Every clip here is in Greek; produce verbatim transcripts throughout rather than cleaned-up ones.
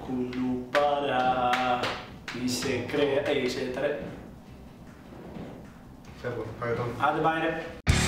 Κουνουπάρα. Είσαι κρέα. Ε, είσαι τρε. Φεύγω, πάει τον. Άντε πάει ρε.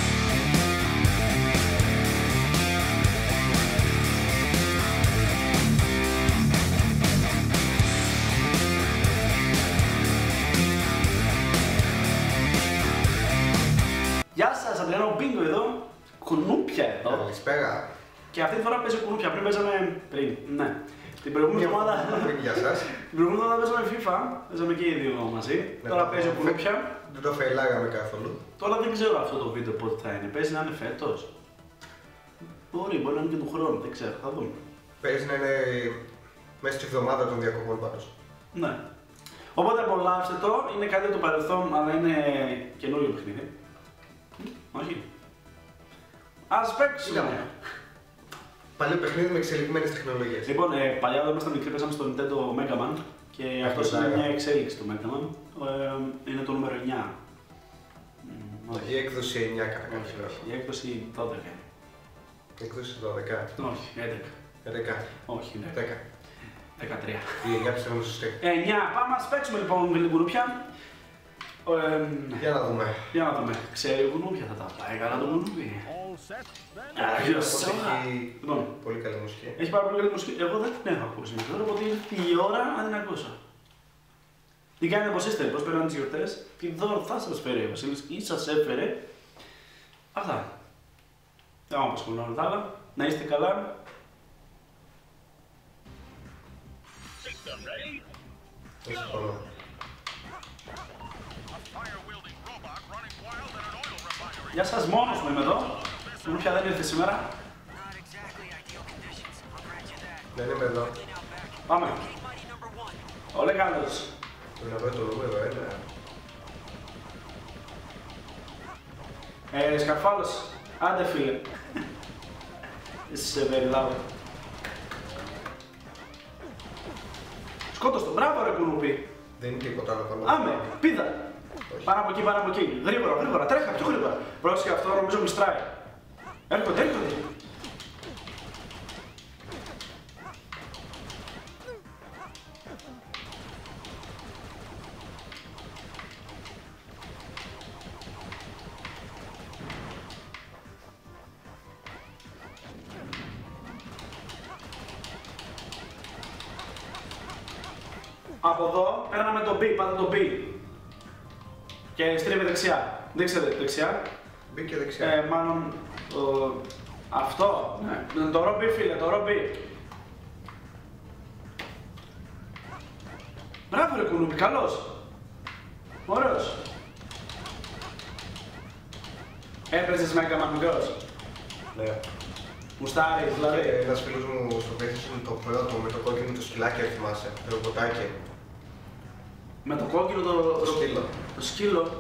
Γεια σας, Αντριάνο Μπίνγκο εδώ. Κουνούπια εδώ. Καλησπέρα. Και αυτή τη φορά παίζει κουνούπια. Πριν παίζαμε. Πριν, ναι. Την προηγούμενη εβδομάδα. Γεια σας. Την προηγούμενη εβδομάδα παίζαμε FIFA. Παίζαμε και οι δύο μαζί. Ναι, Τώρα το- παίζει κουνούπια. Δεν το φεϊλάγαμε καθόλου. Τώρα δεν ξέρω αυτό το βίντεο πότε θα είναι. Παίζει να είναι φέτος. Μπορεί, μπορεί να είναι και του χρόνου. Δεν ξέρω. Θα δούμε. Παίζει να είναι μέσα στη εβδομάδα των διακοπών πάντως. Ναι. Οπότε απολαύστε το. Είναι κάτι από το παρελθόν, αλλά είναι καινούριο παιχνίδι. Όχι. Ας παίξουμε. Είδαμε. Παλιό παιχνίδι με εξελιγμένες τεχνολογίες. Λοιπόν, ε, παλιά όταν ήμασταν μικροί παίζαμε στο Nintendo Mega Man και αυτό είναι Παιχνιδάρα. μια εξέλιξη του Mega Man. Ε, είναι το νούμερο εννιά. Μ, όχι. Η έκδοση εννιά κατά κάποιο Όχι, τρόπο. όχι. Η έκδοση δώδεκα. Η έκδοση δώδεκα. Όχι, έντεκα. έντεκα. Όχι, ναι. δέκα. δεκατρία. Η εννιά πιστεύω είναι σωστή. εννιά. Πάμε να παίξουμε λοιπόν με την κουνούπια. Ε, ναι. Για να δούμε. Για να δούμε. Ξέρει η κουνούπια θα τα πάει καλά το κουνούπι. Άγιος Όπως σώμα. έχει Λοιπόν, πολύ καλή μουσική. έχει πάρα πολύ καλή μουσική. Εγώ δεν την έχω ακούσει μέχρι τώρα, οπότε ήρθε η ώρα να την ακούσω. Τι κάνετε, πώς είστε, πώς περνάνε τις γιορτές, τι δώρο θα σας φέρει ο Βασίλης ή σας έφερε. Αυτά. Δεν μου απασχολούν όλα τα άλλα. Να είστε καλά. Δεν συμφωνώ. Γεια σας, μόνος μου είμαι εδώ. Μου πια δεν ήρθε σήμερα. Δεν είμαι εδώ. Πάμε. Όλε καλώς. Πρέπει να βρω το νούμερο ένα. Ε, Σκαρφάλος. Άντε φίλε. Είσαι very loud. Σκότος το, μπράβο ρε κουνούπι. Δεν είναι τίποτα άλλο πάνω. Άμε, πίδα. Όχι. Πάνω από εκεί, πάνω από εκεί. Γρήγορα, γρήγορα, τρέχα, πιο γρήγορα. Πρόσεχε αυτό, νομίζω μιστράει. Έρχονται, έρχονται. Από εδώ παίρναμε το B, πάτε το B. Και στρίβε δεξιά. Δείξτε δεξιά. Μπήκε δεξιά. Ε, μάλλον το... αυτό. Ναι. Το ρο B, φίλε, το ρο B. Μπράβο ρε κουνούπι, καλός. Ωραίος. Έπαιζες Mega Man μικρός. Ναι. Μουστάρι, δηλαδή. Ε, ένας φίλος μου στο Facebook είναι το πρώτο με το κόκκινο το σκυλάκι, αν θυμάσαι. Το ρομποτάκι. Με το κόκκινο το... Το σκύλο. Το σκύλο.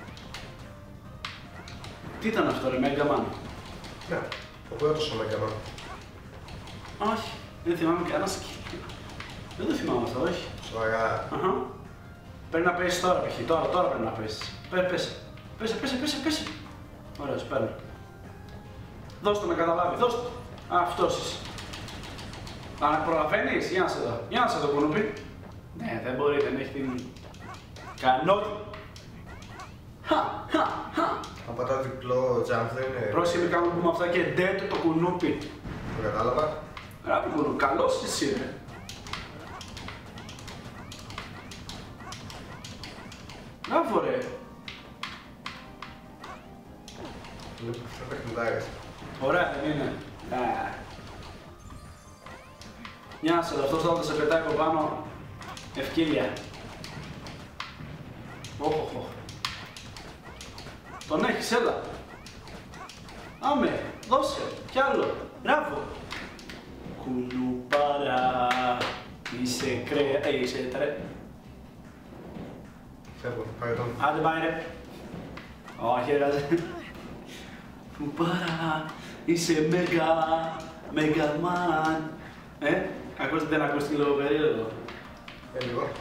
Τι ήταν αυτό ρε, Mega Man. Ναι. Ο πρώτος ο Mega Man. Όχι, δεν θυμάμαι κανένα σκύλο. Δεν το θυμάμαι αυτό, όχι. Σοβαρά. Αχα. Πρέπει να πέσεις τώρα, π.χ. Τώρα, τώρα πρέπει να πέσεις. Πέ, πέσε. Πέσε, πέσε, πέσε, πέσε. Ωραίος, παίρνω. Δώσ' το να καταλάβει, δώσ' το. Α, αυτός είσαι. Αν προλαβαίνεις, για να σε δω. Για να σε δω, κουνούπι. Ναι, δεν μπορεί, δεν έχει την... Κανότη. Χα, χα, χα. Αν πατάω διπλό jump δεν είναι. Πρόσεχε μη κάνουμε πούμε αυτά και ντέτο το κουνούπι. Το κατάλαβα. Ράπη κουνούπι, καλός εσύ ρε. Μπράβο ρε. Είναι πιο παιχνιδάρες. Ωραία δεν είναι. Ναι. Για να σε δω, αυτός όταν σε πετάει από πάνω, ευκαιρία. Όχοχο. Τον έχεις, έλα. Άμε, δώσε, κι άλλο. Μπράβο. Κουνουπάρα. Είσαι κρέα, ε, είσαι τρε. Φεύγω, πάει τον. Άντε πάει ρε. Όχι ρε. Κουνουπάρα. Είσαι μέγα, μέγα μαν. Ε, ακούστε, δεν ακούστηκε λίγο περίεργο. Ε, λίγο.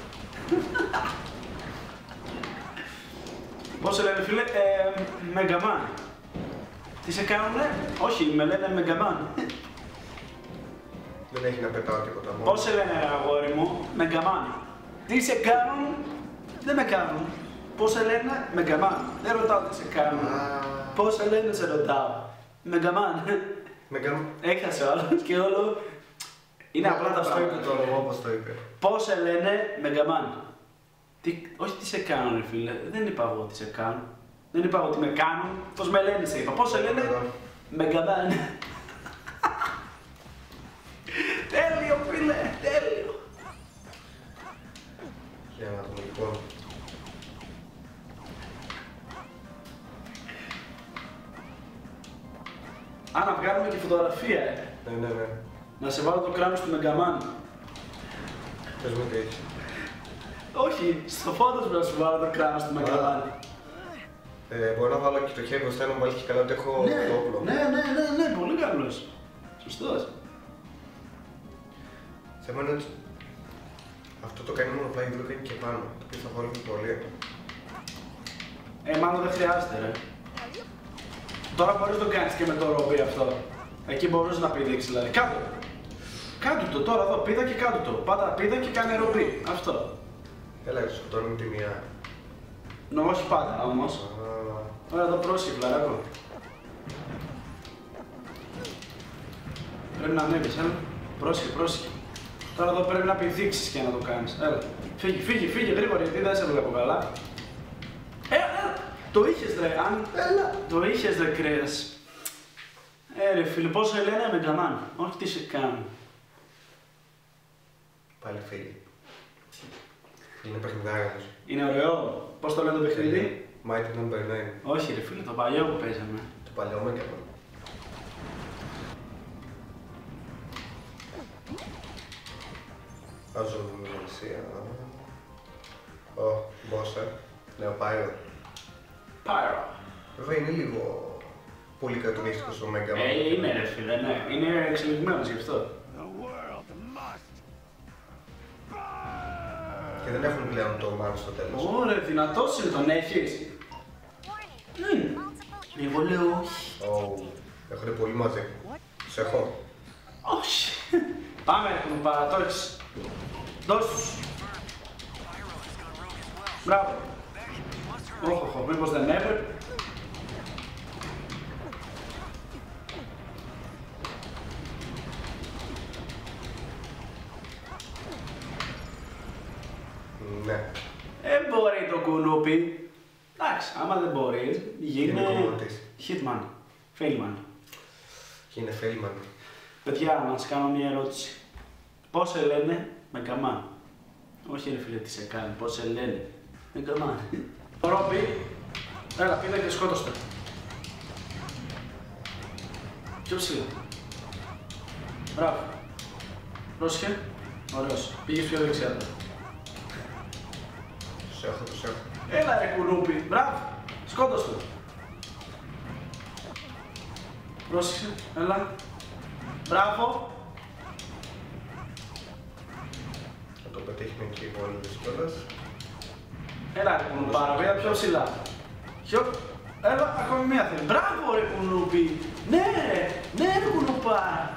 Πώς σε λένε φίλε, ε, Μεγαμάν. Τι σε κάνουνε, όχι, με λένε Μεγαμάν. Δεν έχει να πετάω τίποτα μόνο. Πώς σε λένε αγόρι μου, Μεγκαμάν. Τι σε κάνουν, δεν με κάνουν. Πώς σε λένε, Μεγκαμάν. Δεν ρωτάω τι σε κάνουν. Πώς σε λένε, σε ρωτάω. Μεγκαμάν. Μεγκαμάν. Έχασε ο άλλος και όλο. Είναι απλά τα πράγματα. πράγματα. Το είπε τώρα, όπως το είπε. Πώς σε λένε, Μεγκαμάν. Τι, όχι τι σε κάνουν, ρε φίλε. Δεν είπα εγώ τι σε κάνουν. Δεν είπα εγώ τι με κάνουν. Πώς με λένε, σε είπα. Πώς σε λένε, Μεγκαμάν. Τέλειο, φίλε, τέλειο. Για να δούμε λοιπόν. Α, να βγάλουμε και φωτογραφία, ε. Ναι, ναι, ναι. Να σε βάλω το κράνος του Μεγκαμάν. Πες μου τι έχεις. Όχι, στο φόντος να σου βάλω το κράνος του Μεγκαμάν. Ε, μπορώ να βάλω και το χέρι μπροστά να μου βάλει και καλά ότι έχω Ναι, το όπλο. ναι, ναι, ναι, ναι, πολύ καλός. Σωστός. Θέμα είναι ότι αυτό το κάνει μόνο πλάγι, δεν το κάνει και πάνω. Το οποίο θα χωρίζει πολύ. Ε, μάλλον δεν χρειάζεται, ρε. Τώρα μπορείς να το κάνεις και με το ρόμπι αυτό. Εκεί μπορείς να πηδήξεις, δηλαδή. Κάτω. Κάτω το, τώρα εδώ, πήδα και κάτω το. Πάτα πήδα και κάνε ρόμπι. Αυτό. Έλα, σου σκοτώνουμε τη μία. Ναι, όχι πάντα όμως. Α, Ωραία, εδώ πρόσεχε, βλαράκο. Πρέπει να ανέβεις, έλα. Πρόσεχε, πρόσεχε. Τώρα εδώ πρέπει να πηδήξεις και να το κάνεις. Έλα. Φύγει, φύγει, φύγει γρήγορα γιατί δεν σε βλέπω καλά. Έλα, έλα. Το είχες ρε, αν... Έλα. Το είχες ρε, κρέας. Ε, ρε φίλε, πώς σε λένε Μεγκαμάν. Όχι τι σε κάνουν. πάλι φίλοι. Είναι παιχνιδάρα όμως. Είναι ωραίο. Πώς το λένε το παιχνίδι. Mighty Number εννιά. Όχι ρε φίλε, το παλιό που παίζαμε. Το παλιό με έκανα. Βάζω μελισσία. Ω, μπόσα. Λέω Pyro. Pyro. Βέβαια είναι λίγο πολύ κατουνίστικος ο Mega Man. Ε, είναι ρε φίλε, ναι. Είναι εξελιγμένος γι' αυτό. Και δεν έχουν πλέον το man στο τέλος. Ωραία, δυνατός είναι, τον έχεις. Mm. Εγώ λέω όχι. Oh, έχουνε πολύ μαζί. Τους έχω. Όχι. Πάμε ρε κουμπάρα, το έχεις. Δώσ' τους. Μπράβο. Όχι, όχι, μήπως δεν έπρεπε. Ναι. Δεν μπορεί το κουνούπι. Εντάξει, άμα δεν μπορείς, γίνε Είναι κομμωτής. hitman, failman. Και είναι Failman. Παιδιά, να σας κάνω μια ερώτηση. Πώς σε λένε Μεγκαμάν. Όχι ρε φίλε, τι σε κάνει, πώς σε λένε Μεγκαμάν. Ρόμπι, έλα πήγα και σκότωστε. Πιο ψηλά. Μπράβο. Πρόσχε. Ωραίος. Πήγες πιο δεξιά τώρα. Τους έχω, τους έχω. Έλα ρε κουνούπι. Μπράβο. Σκότωστε. Πρόσεχε. Έλα. Μπράβο. Θα το πετύχουμε και οι υπόλοιπες κιόλας. Έλα ρε κουνουπάρα, πήγα πιο ψηλά. Πιο... Έλα, ακόμη μία θέλει. Μπράβο ρε κουνούπι. Ναι ρε, ναι ρε κουνουπάρα.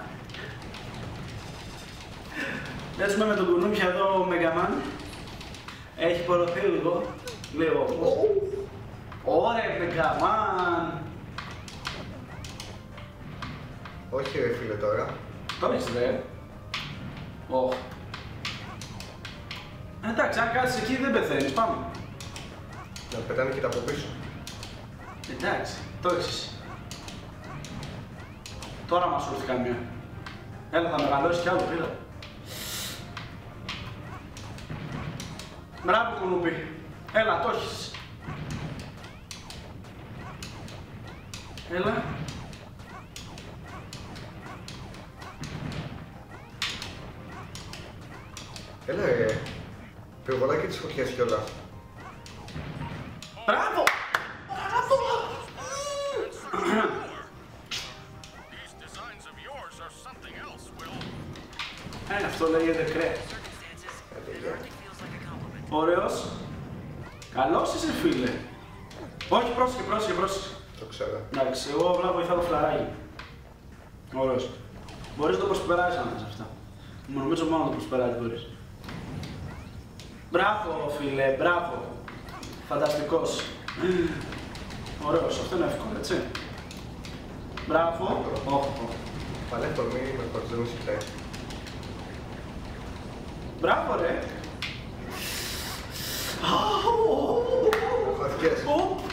Παίζουμε με τον κουνούπια εδώ ο Μεγκαμάν. Έχει πορωθεί λίγο. Λίγο όμως. Ωραία Μεγκαμάν. Όχι ρε φίλε τώρα. Το έχεις ρε. Ωχ. Εντάξει, αν κάτσεις εκεί δεν πεθαίνεις, πάμε. Να πετάνε και τα από πίσω. Εντάξει, το έχεις. Τώρα μας ήρθε καμία. Έλα, θα μεγαλώσει κι άλλο, πήρα. Μπράβο κουνούπι. Έλα, το έχεις. Έλα. Έλα ρε. Πυροβολάκι της φωτιάς κιόλας. Μπράβο! Μπράβο! Έλα, αυτό λέγεται κρέα. Ωραίος. Καλός είσαι φίλε. Όχι, πρόσεχε, πρόσεχε, πρόσεχε. Το ξέρω. Εντάξει, εγώ απλά βοηθάω το φλαράκι. Ωραίος. Μπορείς να το προσπεράσεις αν θες αυτά. Μου νομίζω μόνο το προσπεράζει μπορείς. Μπράβο φίλε, μπράβο. Φανταστικός. Ωραίος, αυτό είναι εύκολο, έτσι. Μπράβο. Όχι. Πάλι το μήνυμα με κορδόνι σιπτέ. Μπράβο ρε. Χαθηκές.